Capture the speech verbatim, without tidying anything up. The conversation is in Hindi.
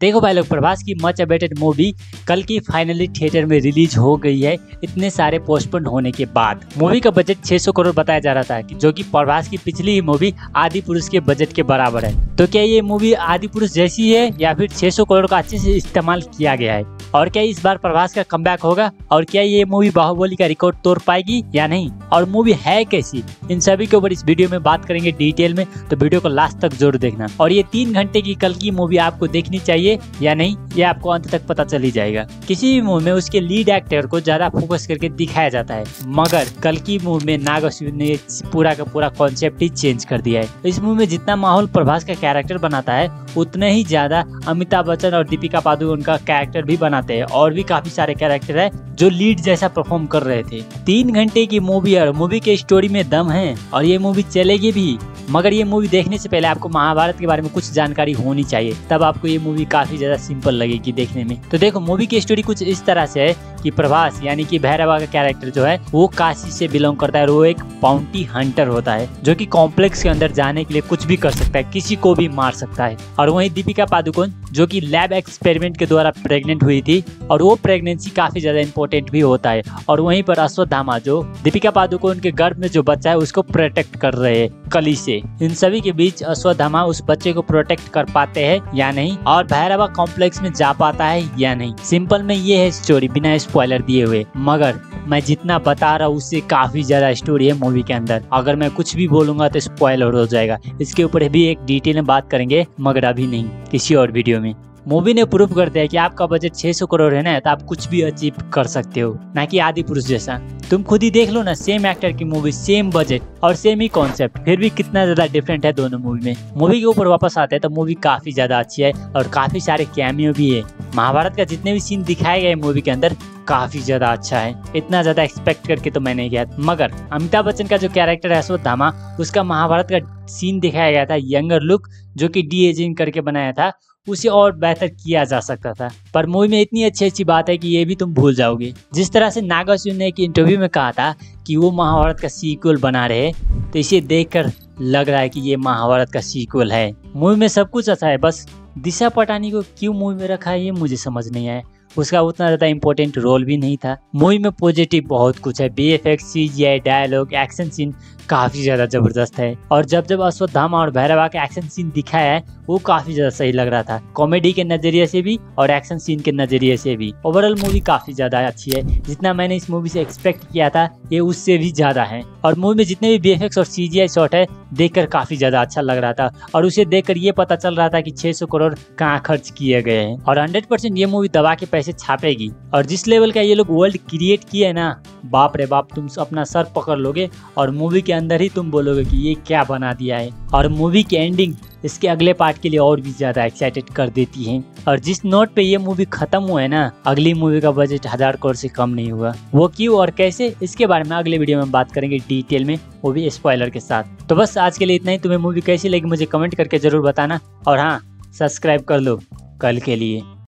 देखो भाई लोग, प्रभास की मच अवेटेड मूवी कल की फाइनली थिएटर में रिलीज हो गई है इतने सारे पोस्टपोन होने के बाद। मूवी का बजट छह सौ करोड़ बताया जा रहा था, जो कि प्रभास की पिछली ही मूवी आदि पुरुष के बजट के बराबर है। तो क्या ये मूवी आदि पुरुष जैसी है या फिर छह सौ करोड़ का अच्छे से इस्तेमाल किया गया है? और क्या इस बार प्रभास का कमबैक होगा? और क्या ये मूवी बाहुबली का रिकॉर्ड तोड़ पाएगी या नहीं? और मूवी है कैसी? इन सभी के ऊपर इस वीडियो में बात करेंगे डिटेल में, तो वीडियो को लास्ट तक जरूर देखना। और ये तीन घंटे की कल की मूवी आपको देखनी चाहिए या नहीं, ये आपको अंत तक पता चल ही जाएगा। किसी भी मूवी में उसके लीड एक्टर को ज्यादा फोकस करके दिखाया जाता है, मगर कल की मूवी में नाग अश्विन ने पूरा का पूरा कॉन्सेप्ट ही चेंज कर दिया है। इस मूवी में जितना माहौल प्रभास का कैरेक्टर बनाता है, उतने ही ज्यादा अमिताभ बच्चन और दीपिका पादुकोण का कैरेक्टर भी बनाते हैं। और भी काफी सारे कैरेक्टर है जो लीड जैसा परफॉर्म कर रहे थे। तीन घंटे की मूवी और मूवी के स्टोरी में दम है और ये मूवी चलेगी भी। मगर ये मूवी देखने से पहले आपको महाभारत के बारे में कुछ जानकारी होनी चाहिए, तब आपको ये मूवी काफी ज्यादा सिंपल लगेगी देखने में। तो देखो, मूवी की स्टोरी कुछ इस तरह से है कि प्रभास यानी कि भैरवा का कैरेक्टर जो है वो काशी से बिलोंग करता है और वो एक बाउंटी हंटर होता है, जो कि कॉम्प्लेक्स के अंदर जाने के लिए कुछ भी कर सकता है, किसी को भी मार सकता है। और वहीं दीपिका पादुकोण जो कि लैब एक्सपेरिमेंट के द्वारा प्रेग्नेंट हुई थी, और वो प्रेगनेंसी काफी ज्यादा इंपॉर्टेंट भी होता है। और वहीं पर अश्वत्थामा जो दीपिका पादुकोण के गर्भ में जो बच्चा है उसको प्रोटेक्ट कर रहे हैं कली से। इन सभी के बीच अश्वत्थामा उस बच्चे को प्रोटेक्ट कर पाते हैं या नहीं, और भैरवा कॉम्प्लेक्स में जा पाता है या नहीं। सिंपल में ये है स्टोरी, बिना स्पॉइलर दिए हुए। मगर मैं जितना बता रहा हूँ उससे काफी ज्यादा स्टोरी है मूवी के अंदर। अगर मैं कुछ भी बोलूंगा तो स्पॉइलर हो जाएगा। इसके ऊपर भी एक डिटेल में बात करेंगे, मगर अभी नहीं, किसी और वीडियो में। मूवी ने प्रूफ कर दिया कि आपका बजट छह सौ करोड़ है ना, तो आप कुछ भी अचीव कर सकते हो, ना कि आदि पुरुष जैसा। तुम खुद ही देख लो ना, सेम एक्टर की मूवी, सेम बजट और सेम ही कॉन्सेप्ट, फिर भी कितना ज्यादा डिफरेंट है दोनों मूवी में। मूवी के ऊपर वापस आते हैं तो मूवी काफी ज्यादा अच्छी है और काफी सारे कैमियो भी है। महाभारत का जितने भी सीन दिखाए गए मूवी के अंदर काफी ज्यादा अच्छा है, इतना ज्यादा एक्सपेक्ट करके तो मैं नहीं गया। मगर अमिताभ बच्चन का जो कैरेक्टर है अश्वत्थामा, उसका महाभारत का सीन दिखाया गया था यंगर लुक, जो कि डी एजिंग करके बनाया था, उसे और बेहतर किया जा सकता था। पर मूवी में इतनी अच्छी अच्छी बात है कि ये भी तुम भूल जाओगे। जिस तरह से नाग अश्विन ने एक इंटरव्यू में कहा था कि वो महाभारत का सीक्वल बना रहे, तो इसे देखकर लग रहा है कि ये महाभारत का सीक्वल है। मूवी में सब कुछ अच्छा है, बस दिशा पटानी को क्यों मूवी में रखा है ये मुझे समझ नहीं आया। उसका उतना ज्यादा इम्पोर्टेंट रोल भी नहीं था। मूवी में पॉजिटिव बहुत कुछ है, V F X, C G I, dialogue, action scene काफी ज्यादा जबरदस्त है। और जब जब अश्वत्थामा और भैरवा का एक्शन सीन दिखाया है वो काफी ज्यादा सही लग रहा था, कॉमेडी के नजरिए से भी और एक्शन सीन के नजरिए से भी। ओवरऑल मूवी काफी ज्यादा अच्छी है, जितना मैंने इस मूवी से एक्सपेक्ट किया था ये उससे भी ज्यादा है। और मूवी में जितने भी बी एफ एक्स और सी जी आई शॉट है देखकर काफी ज्यादा अच्छा लग रहा था, और उसे देखकर ये पता चल रहा था कि छह सौ करोड़ कहाँ खर्च किए गए हैं। और हंड्रेड परसेंट ये मूवी दबा के पैसे छापेगी। और जिस लेवल का ये लोग वर्ल्ड क्रिएट किया है ना, बाप रे बाप, तुम अपना सर पकड़ लोगे और मूवी के अंदर ही तुम बोलोगे कि ये क्या बना दिया है। और मूवी की एंडिंग इसके अगले पार्ट के लिए और भी ज्यादा एक्साइटेड कर देती है। और जिस नोट पे ये मूवी खत्म हुआ है ना, अगली मूवी का बजट हजार करोड़ से कम नहीं हुआ। वो क्यों और कैसे, इसके बारे में अगले वीडियो में बात करेंगे डिटेल में, वो भी स्पॉइलर के साथ। तो बस आज के लिए इतना ही। तुम्हें मूवी कैसी लगी मुझे कमेंट करके जरूर बताना, और हाँ, सब्सक्राइब कर लो कल के लिए।